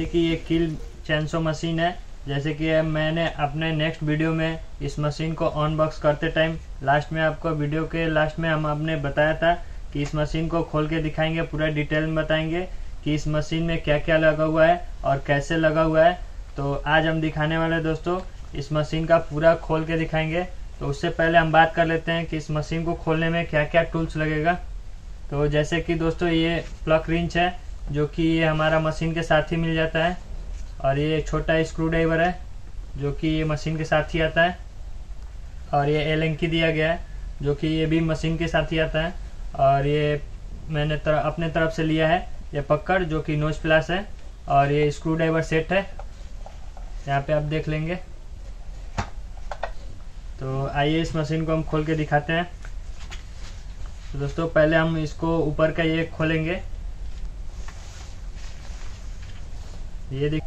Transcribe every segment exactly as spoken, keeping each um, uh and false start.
जैसे कि ये किल चैनसो मशीन है। जैसे कि मैंने अपने नेक्स्ट वीडियो में इस मशीन को अनबॉक्स करते टाइम लास्ट में आपको वीडियो के लास्ट में हम आपने बताया था कि इस मशीन को खोल के दिखाएंगे, पूरा डिटेल में बताएंगे कि इस मशीन में क्या क्या लगा हुआ है और कैसे लगा हुआ है। तो आज हम दिखाने वाले दोस्तों इस मशीन का पूरा खोल के दिखाएंगे। तो उससे पहले हम बात कर लेते हैं कि इस मशीन को खोलने में क्या क्या टूल्स लगेगा। तो जैसे कि दोस्तों ये प्लग रिंच है जो कि ये हमारा मशीन के साथ ही मिल जाता है, और ये छोटा स्क्रू ड्राइवर है जो कि ये मशीन के साथ ही आता है, और ये एलेंकी दिया गया है जो कि ये भी मशीन के साथ ही आता है, और ये मैंने तर, अपने तरफ से लिया है ये पकड़ जो कि नोज प्लस है, और ये स्क्रू ड्राइवर सेट है, यहाँ पे आप देख लेंगे। तो आइए इस मशीन को हम खोल के दिखाते हैं। तो दोस्तों पहले हम इसको ऊपर का ये खोलेंगे। ये देख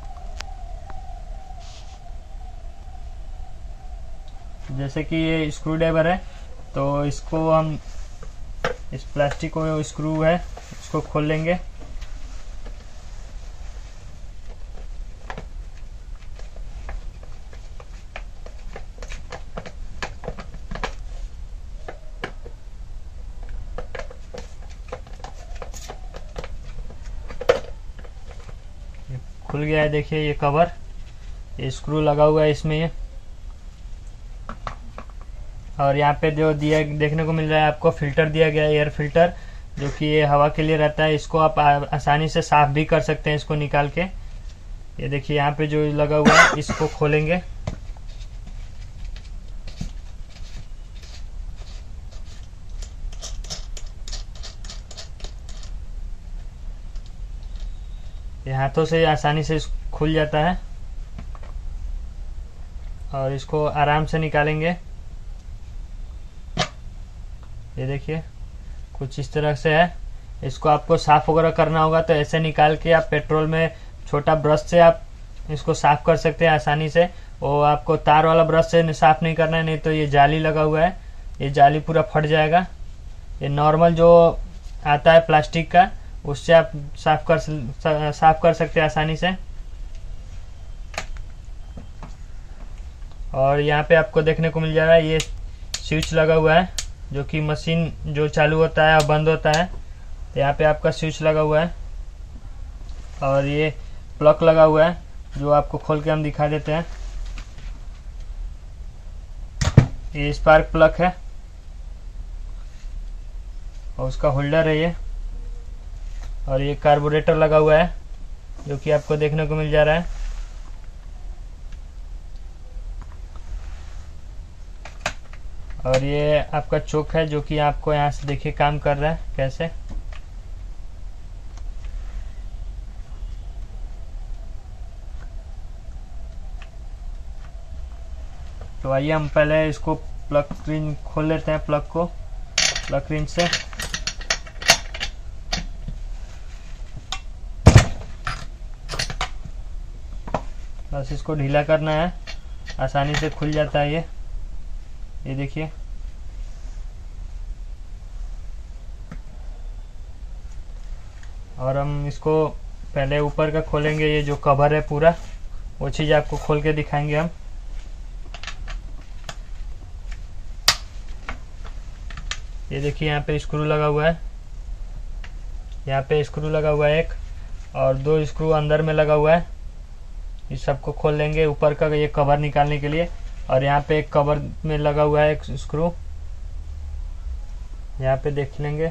जैसे कि ये स्क्रू ड्राइवर है, तो इसको हम इस प्लास्टिक को स्क्रू है इसको खोल लेंगे। खुल गया है, देखिए ये कवर, ये स्क्रू लगा हुआ है इसमें ये, और यहाँ पे जो दिया देखने को मिल रहा है आपको फिल्टर दिया गया है, एयर फिल्टर, जो कि ये हवा के लिए रहता है। इसको आप आसानी से साफ भी कर सकते हैं इसको निकाल के। ये देखिए यहाँ पे जो लगा हुआ है इसको खोलेंगे। ये हाथों से आसानी से खुल जाता है, और इसको आराम से निकालेंगे। ये देखिए कुछ इस तरह से है। इसको आपको साफ वगैरह करना होगा तो ऐसे निकाल के आप पेट्रोल में छोटा ब्रश से आप इसको साफ कर सकते हैं आसानी से। वो आपको तार वाला ब्रश से साफ नहीं करना है, नहीं तो ये जाली लगा हुआ है, ये जाली पूरा फट जाएगा। ये नॉर्मल जो आता है प्लास्टिक का, उससे आप साफ कर साफ कर सकते हैं आसानी से। और यहाँ पे आपको देखने को मिल जा रहा है ये स्विच लगा हुआ है जो कि मशीन जो चालू होता है और बंद होता है। यहाँ पे आपका स्विच लगा हुआ है, और ये प्लग लगा हुआ है जो आपको खोल के हम दिखा देते हैं। ये स्पार्क प्लग है और उसका होल्डर है ये, और ये कार्बोरेटर लगा हुआ है जो कि आपको देखने को मिल जा रहा है। और ये आपका चोक है जो कि आपको यहाँ से देखिए काम कर रहा है कैसे। तो आइए हम पहले इसको प्लग रिंच खोल लेते हैं, प्लग को प्लग रिंच से। बस इसको ढीला करना है, आसानी से खुल जाता है ये ये देखिए। और हम इसको पहले ऊपर का खोलेंगे, ये जो कवर है पूरा वो चीज आपको खोल के दिखाएंगे हम। ये देखिए यहाँ पे स्क्रू लगा हुआ है, यहाँ पे स्क्रू लगा हुआ है एक, और दो स्क्रू अंदर में लगा हुआ है। इस सबको खोल लेंगे ऊपर का ये कवर निकालने के लिए। और यहाँ पे एक कवर में लगा हुआ है एक स्क्रू, यहाँ पे देख लेंगे।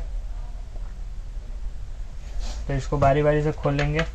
तो इसको बारी बारी से खोल लेंगे।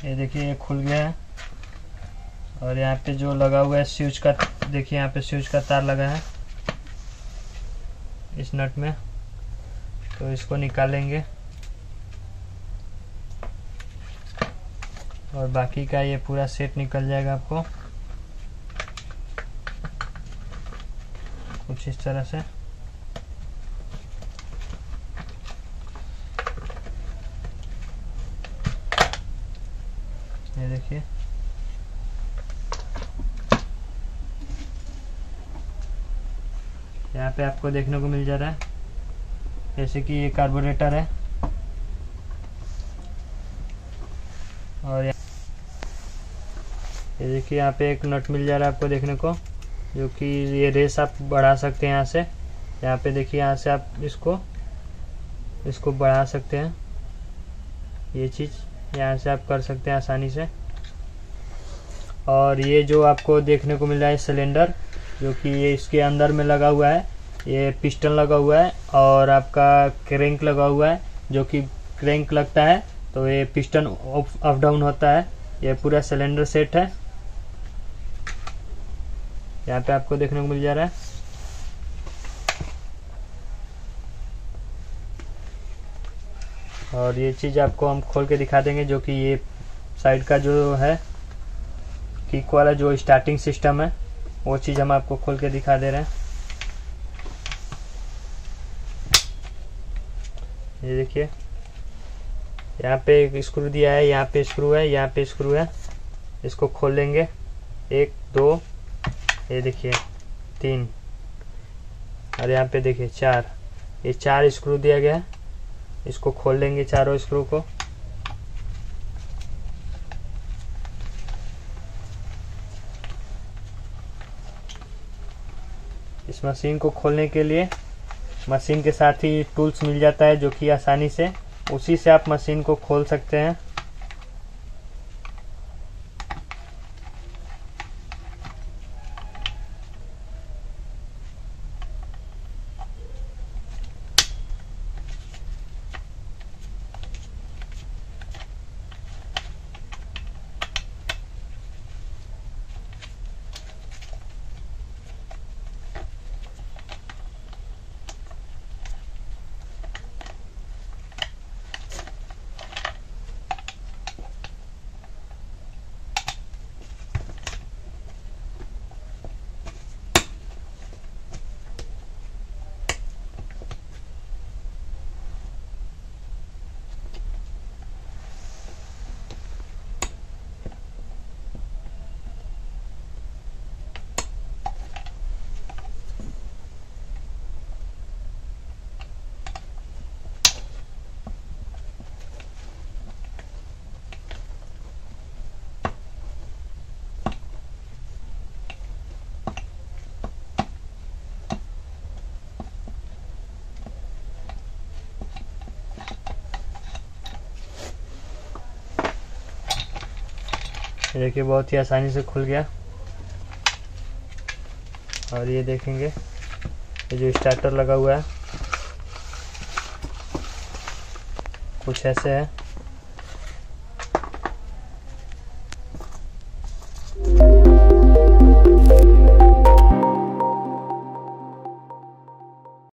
ये देखिए ये खुल गया है। और यहाँ पे जो लगा हुआ है स्विच का, देखिए यहाँ पे स्विच का तार लगा है इस नट में, तो इसको निकालेंगे और बाकी का ये पूरा सेट निकल जाएगा आपको कुछ इस तरह से। ये देखिए यहाँ पे आपको देखने को मिल जा रहा है जैसे कि ये कार्बोरेटर है। और ये देखिए यहाँ पे एक नट मिल जा रहा है आपको देखने को, जो कि ये रेस आप बढ़ा सकते हैं यहाँ से। यहाँ पे देखिए यहाँ से आप इसको इसको बढ़ा सकते हैं, ये चीज़ यहाँ से आप कर सकते हैं आसानी से। और ये जो आपको देखने को मिल रहा है सिलेंडर, जो कि ये इसके अंदर में लगा हुआ है, ये पिस्टन लगा हुआ है और आपका क्रैंक लगा हुआ है। जो कि क्रैंक लगता है तो ये पिस्टन अप डाउन होता है। ये पूरा सिलेंडर सेट है, यहाँ पे आपको देखने को मिल जा रहा है। और ये चीज़ आपको हम खोल के दिखा देंगे, जो कि ये साइड का जो है किक वाला जो स्टार्टिंग सिस्टम है वो चीज़ हम आपको खोल के दिखा दे रहे हैं। ये देखिए यहाँ पे एक स्क्रू दिया है, यहाँ पे स्क्रू है, यहाँ पे स्क्रू है। इसको खोल लेंगे, एक दो, ये देखिए तीन, और यहाँ पे देखिए चार, ये चार स्क्रू दिया गया है। इसको खोल लेंगे चारों स्क्रू को। इस मशीन को खोलने के लिए मशीन के साथ ही टूल्स मिल जाता है, जो कि आसानी से उसी से आप मशीन को खोल सकते हैं। देखिए बहुत ही आसानी से खुल गया। और ये देखेंगे ये जो स्टार्टर लगा हुआ है कुछ ऐसे है।